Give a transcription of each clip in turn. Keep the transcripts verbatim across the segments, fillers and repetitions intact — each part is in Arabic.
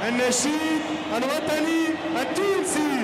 النشيد الوطني التونسي.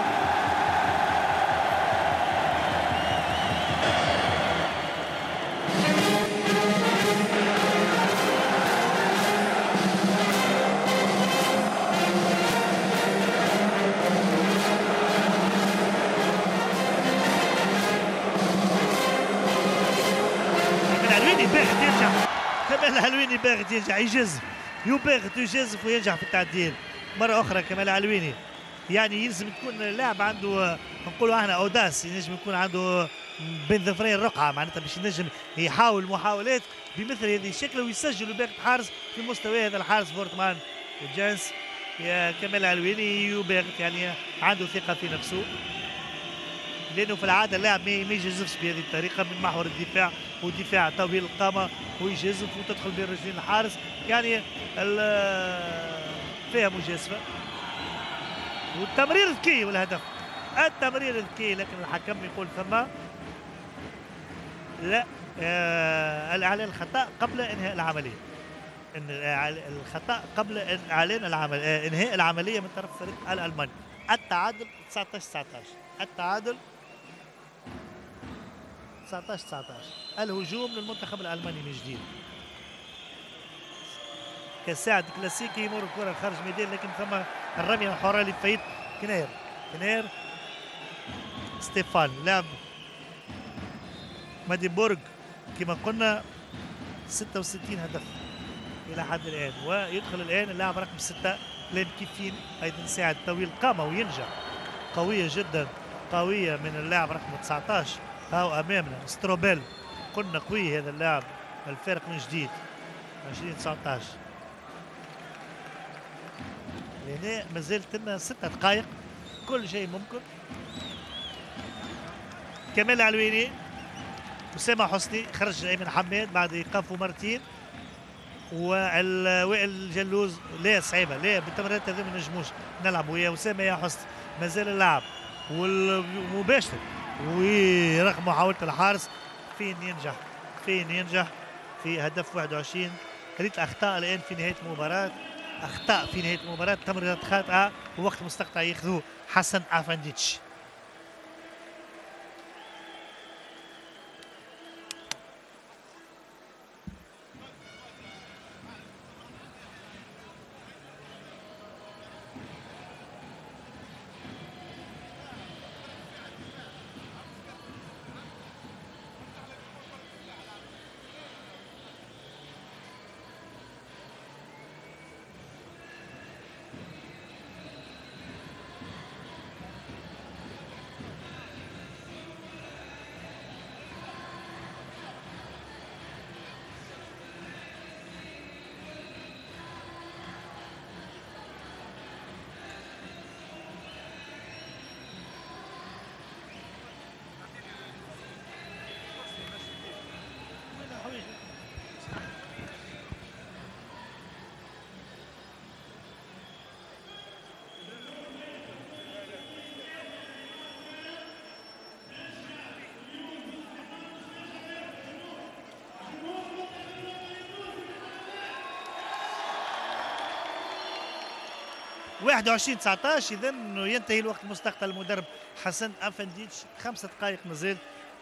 كمال العلويني باغي يرجع يجازف، يباغت يجازف وينجح في التعديل مرة أخرى. كمال العلويني يعني يلزم تكون اللاعب عنده نقولوا احنا اوداس، ينجم يكون عنده بين ظفرين رقعة معناتها باش ينجم يحاول محاولات بمثل هذه الشكل ويسجل ويباغت حارس في مستوى هذا الحارس فورتمان الجانس. يا كمال العلويني يباغت يعني عنده ثقة في نفسه، لانه في العاده اللاعب ما يجازفش بهذه الطريقه من محور الدفاع، والدفاع طويل القامه ويجازف وتدخل بين رجلين الحارس، يعني فيها مجازفه والتمرير ذكي والهدف التمرير ذكي، لكن الحكم يقول ثم لا آه الاعلان الخطا قبل انهاء العمليه، ان الخطا قبل اعلان العمل آه انهاء العمليه من طرف الفريق الالماني. التعادل تسعطاش تسعطاش، التعادل تسعطاش تسعطاش. الهجوم للمنتخب الالماني من جديد. كساعد كلاسيكي يمر الكره خارج الميدان، لكن ثم الرميه الحره لفايت كنير. كنير ستيفان لاعب ماديبورغ كما قلنا ستة وستين هدف الى حد الان، ويدخل الان اللاعب رقم ستة لين كيفين ايضا ساعد طويل قامه وينجح. قويه جدا قويه من اللاعب رقم تسعطاش. هاو امامنا ستروبيل، قلنا قوي هذا اللاعب. الفارق من جديد عشرين تسعطاش. لهنا مازالت لنا ست دقائق، كل شيء ممكن. كمال العلويني، أسامة حسني خرج أيمن حماد بعد إيقافه مرتين، ووائل الجلوز لا صعيبه لا بالتمريرات هذه ما نجموش نلعبوا يا أسامة يا حسني. مازال اللعب والمباشر ورغم محاولة الحارس فين ينجح فين ينجح في هدف واحد وعشرين. ريت اخطاء الان في نهايه المباراه، اخطاء في نهايه المباراه، تمريرات خاطئه ووقت مستقطع ياخذوه حسن افنديتش. واحد وعشرين تسعطاش. اذا ينتهي الوقت المستقطع المدرب حسن افنديتش. خمسة دقائق مازال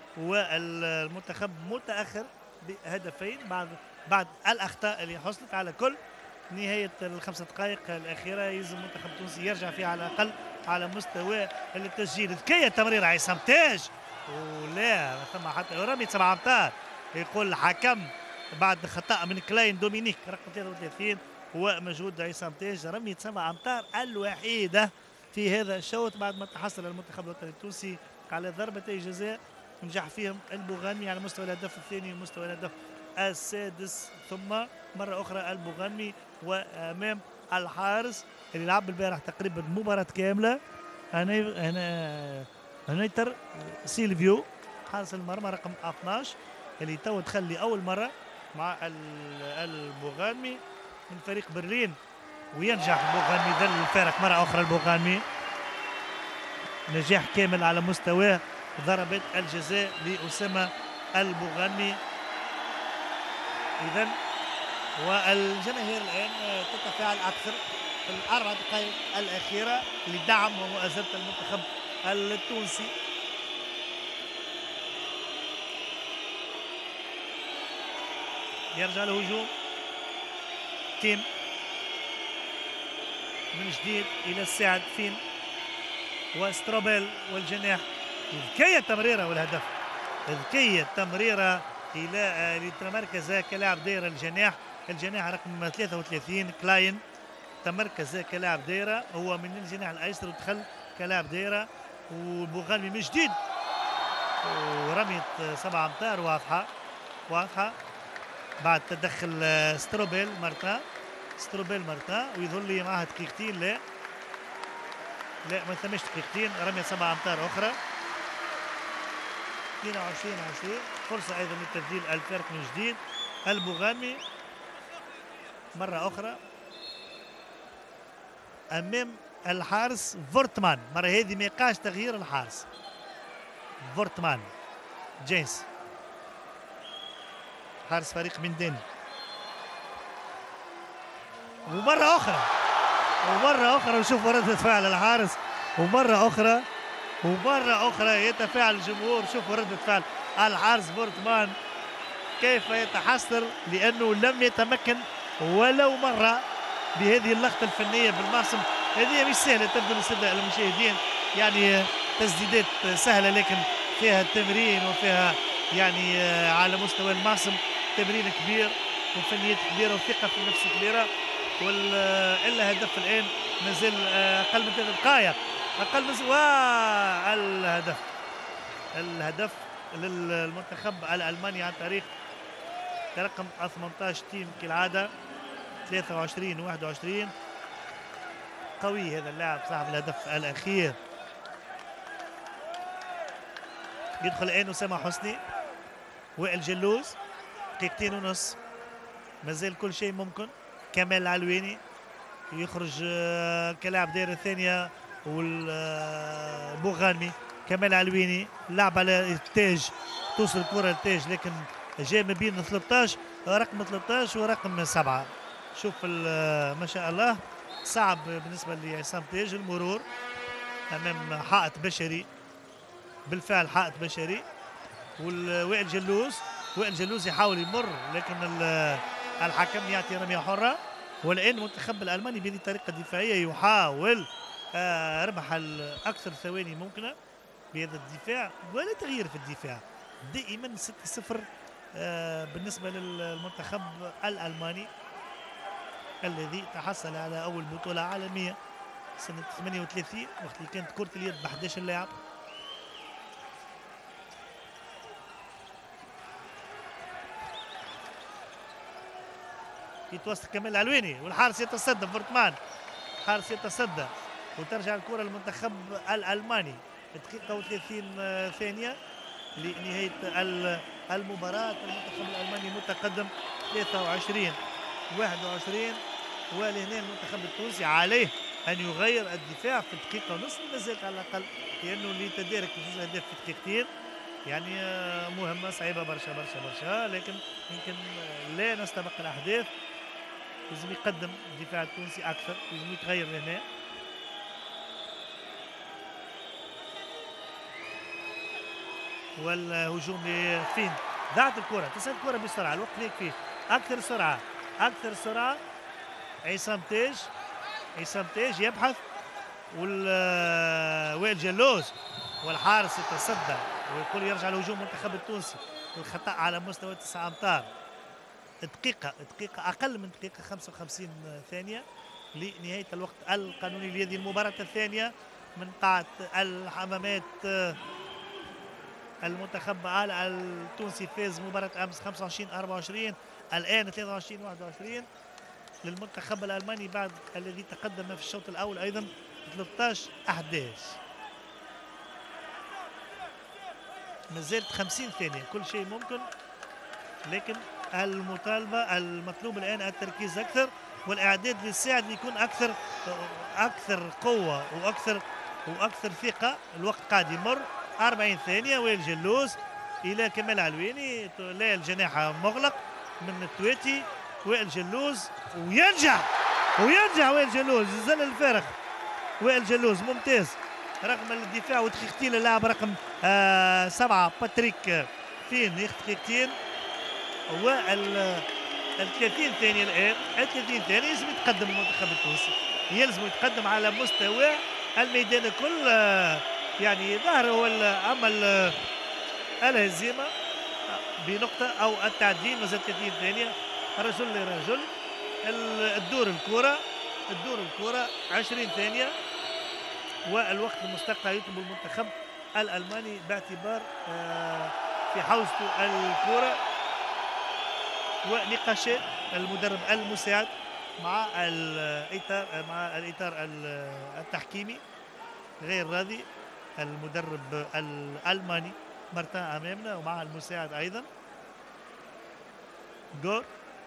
والمنتخب متاخر بهدفين بعد بعد الاخطاء اللي حصلت. على كل نهايه الخمسة دقائق الاخيره يلزم المنتخب التونسي يرجع فيها على الاقل على مستوى التسجيل. ذكيه تمرير عصام تاج ولا ثم حتى رمي سبع امتار يقول الحكم بعد خطا من كلاين دومينيك رقم ثلاثة وثلاثين ومجهود عصام تاج. رمية سبع امتار الوحيده في هذا الشوط بعد ما تحصل المنتخب الوطني التونسي على ضربتي جزاء نجح فيهم البوغانمي على مستوى الهدف الثاني ومستوى الهدف السادس، ثم مره اخرى البوغانمي وامام الحارس اللي لعب البارح تقريبا مباراه كامله. هنا هنا هنيتر سيلفيو حارس المرمى رقم اثناش اللي تو دخل لاول مره مع البوغانمي من فريق برلين، وينجح البوغانمي ذل الفارق مرة أخرى. البوغانمي نجاح كامل على مستوى ضربة الجزاء لأسامة البوغانمي. إذن والجماهير الآن تتفاعل أكثر الاربع دقائق الاخيره لدعم ومؤازره المنتخب التونسي. يرجع الهجوم تيم من جديد الى الساعد فين وستروبيل والجناح. ذكية التمريره والهدف، ذكية التمريره الى لتمركز كلاعب دايره الجناح، الجناح رقم ثلاثة وثلاثين كلاين تمركز كلاعب دايره، هو من الجناح الايسر ودخل كلاعب دايره. والبوغالمي من جديد ورمية سبعة امتار واضحه واضحه بعد تدخل ستروبيل مرتا ستروبيل مرتا ويظل لي معها دقيقتين. لا لا ما ثمش دقيقتين، رمية سبعة امتار اخرى. اثنين وعشرين عشرين فرصه ايضا لتبديل الفارق من جديد. البوغالمي مره اخرى امام الحارس فورتمان، مرة هذه ما يقاش تغيير الحارس. فورتمان جينس حارس فريق مندين. ومرة أخرى ومرة أخرى وشوفوا ردة فعل الحارس، ومرة أخرى ومرة أخرى يتفاعل الجمهور. شوفوا ردة فعل الحارس فورتمان كيف يتحسر لأنه لم يتمكن ولو مرة بهذه اللقطة الفنية بالمعصم. هذه مش سهلة تبدو لسادة المشاهدين، يعني تسديدات سهلة لكن فيها تمرين وفيها يعني على مستوى المعصم تمرين كبير وفنيات كبيرة وثقة في النفس كبيرة. إلا هدف الآن مازال أقل من ثلاث دقائق أقل من والهدف الهدف للمنتخب الألماني عن طريق رقم ثمانية عشر تيم كالعادة ثلاثة وعشرين واحد وعشرين. قوي هذا اللاعب صاحب الهدف الأخير. يدخل الآن أسامة حسني وائل جلوز، دقيقتين ونص مازال كل شيء ممكن. كمال العلويني يخرج كلاعب دائرة ثانية والبوغانمي. كمال العلويني لعب على التاج، توصل الكرة للتاج لكن جاء ما بين ثلاثة عشر رقم ثلاثة عشر ورقم سبعة. شوف ما شاء الله صعب بالنسبة لعصام تاج المرور أمام حائط بشري، بالفعل حائط بشري. ووائل جلوز وائل جلوز يحاول يمر لكن الحكم يعطي رمية حرة. والآن المنتخب الألماني بهذه الطريقة الدفاعية يحاول آه ربح أكثر ثواني ممكنة بهذا الدفاع ولا تغيير في الدفاع. دائما ستة صفر آه بالنسبة للمنتخب الألماني الذي تحصل على أول بطولة عالمية سنة ثمانية وثلاثين وقت اللي كانت كرة اليد ب أحد عشر لاعب. يتوسط كمال العلويني والحارس يتصدى فورتمان، الحارس يتصدى وترجع الكرة للمنتخب الألماني. دقيقة وثلاثين ثانية لنهاية المباراة. المنتخب الألماني متقدم ثلاثة وعشرين واحد وعشرين. ولهنا المنتخب التونسي عليه أن يغير الدفاع في دقيقة ونصف ما زالت على الأقل، لأنه لتدارك فوز أهداف في دقيقتين يعني مهمة صعيبة برشا برشا برشا. لكن يمكن لا نستبق الأحداث، لازم يقدم الدفاع التونسي أكثر، لازم يتغير هنا. والهجوم لفين ضاعت الكرة، تصل الكرة بسرعة، الوقت لا يكفيه، أكثر سرعة أكثر سرعة. عصام تاج عصام تاج يبحث وائل جلوز والحارس يتصدى ويقول يرجع الهجوم المنتخب التونسي. الخطأ على مستوى تسعة أمتار. دقيقة دقيقة أقل من دقيقة خمسة وخمسين ثانية لنهاية الوقت القانوني لهذه المباراة الثانية من قاعة الحمامات. المنتخب التونسي فاز مباراة أمس خمسة وعشرين أربعة وعشرين، الآن ثلاثة وعشرين واحد وعشرين للمنتخب الألماني بعد الذي تقدم في الشوط الأول أيضا ثلاثة عشر أحد عشر. ما زالت خمسين ثانية، كل شيء ممكن، لكن المطالبة المطلوب الآن التركيز أكثر والإعداد للساعد يكون أكثر أكثر قوة وأكثر وأكثر ثقة. الوقت قاعد يمر أربعين ثانية. وائل جلوز إلى كمال علويني، لا الجناح مغلق من التواتي. وائل جلوز وينجح ويرجع وائل جلوز زل الفارغ. وائل جلوز ممتاز رغم الدفاع ودقيقتين اللاعب رقم آه سبعة باتريك فين ياخذ دقيقتين. وال ثلاثين ثانية الآن، ثلاثين ثانية يلزم يتقدم المنتخب التونسي، يلزم يتقدم على مستوى الميدان الكل. آه يعني ظهر هو أما الهزيمة بنقطة أو التعديل مازال ثلاثين ثانية رجل لرجل. الدور الكرة الدور الكرة عشرين ثانية والوقت المستقطع يطلب المنتخب الألماني باعتبار آه في حوزته الكرة ونقاشات المدرب المساعد مع الإطار مع الإطار التحكيمي غير راضي. المدرب الألماني مارتان أمامنا ومع المساعد أيضا جور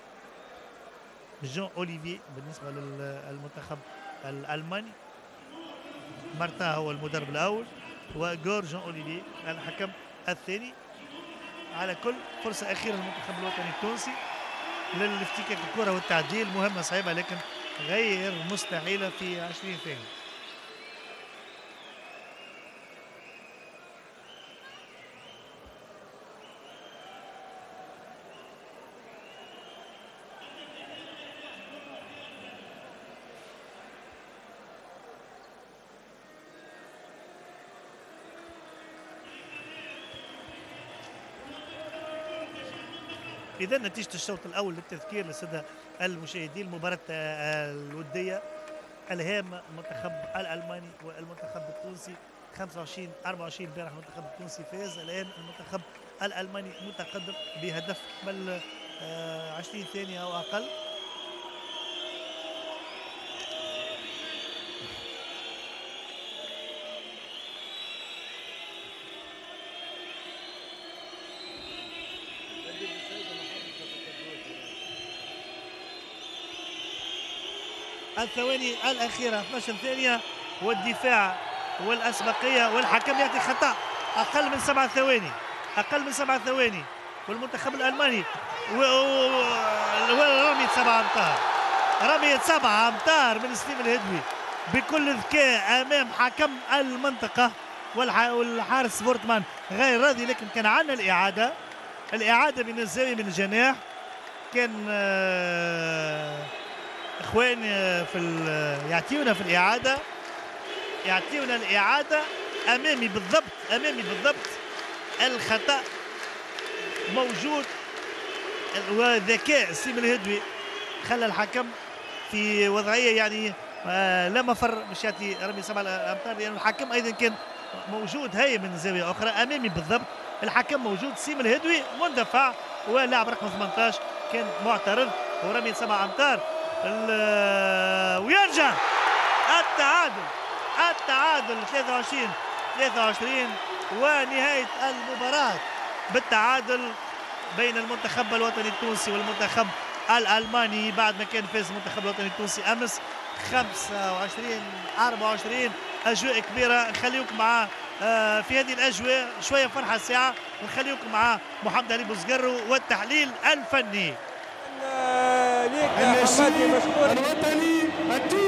جون أوليفييه بالنسبة للمنتخب الألماني. مارتان هو المدرب الأول وجور جون أوليفييه الحكم الثاني. على كل فرصة أخيرة للمنتخب الوطني التونسي للافتكاك الكرة والتعديل، مهمة صعبة لكن غير مستحيلة في عشرين ثانية. إذا نتيجة الشوط الأول للتذكير للسادة المشاهدين، المباراة الودية الهام المنتخب الألماني والمنتخب التونسي خمسة وعشرين أربعة وعشرين. البارح المنتخب التونسي فاز، الآن المنتخب الألماني متقدم بهدف قبل عشرين ثانية أو أقل. الثواني الأخيرة اثنتي عشرة ثانية والدفاع والأسبقية والحكم يعطي خطأ أقل من سبع ثواني أقل من سبع ثواني والمنتخب الألماني ورمية سبعة أمتار رمية سبعة أمتار من سليم الهدوي بكل ذكاء أمام حكم المنطقة والحارس سبورتمان غير راضي. لكن كان عندنا الإعادة الإعادة من الزاوية من الجناح. كان اخواني في يعطيونا في الاعاده يعطيونا الاعاده امامي بالضبط امامي بالضبط الخطا موجود وذكاء سيم الهدوي خلى الحكم في وضعيه يعني آه لا مفر مش يعطي رمي سبع امتار لان الحكم ايضا كان موجود هاي من زاويه اخرى امامي بالضبط. الحكم موجود سيم الهدوي مندفع واللاعب رقم ثمانية عشر كان معترض ورمي سبع امتار ويرجع التعادل التعادل ثلاثة وعشرين ثلاثة وعشرين ونهاية المباراة بالتعادل بين المنتخب الوطني التونسي والمنتخب الألماني بعد ما كان فاز المنتخب الوطني التونسي أمس خمسة وعشرين أربعة وعشرين. أجواء كبيرة نخليكم مع في هذه الأجواء شوية فرحة ساعة ونخليكم مع محمد علي بوزقرو والتحليل الفني. النشيد الوطني التونسي.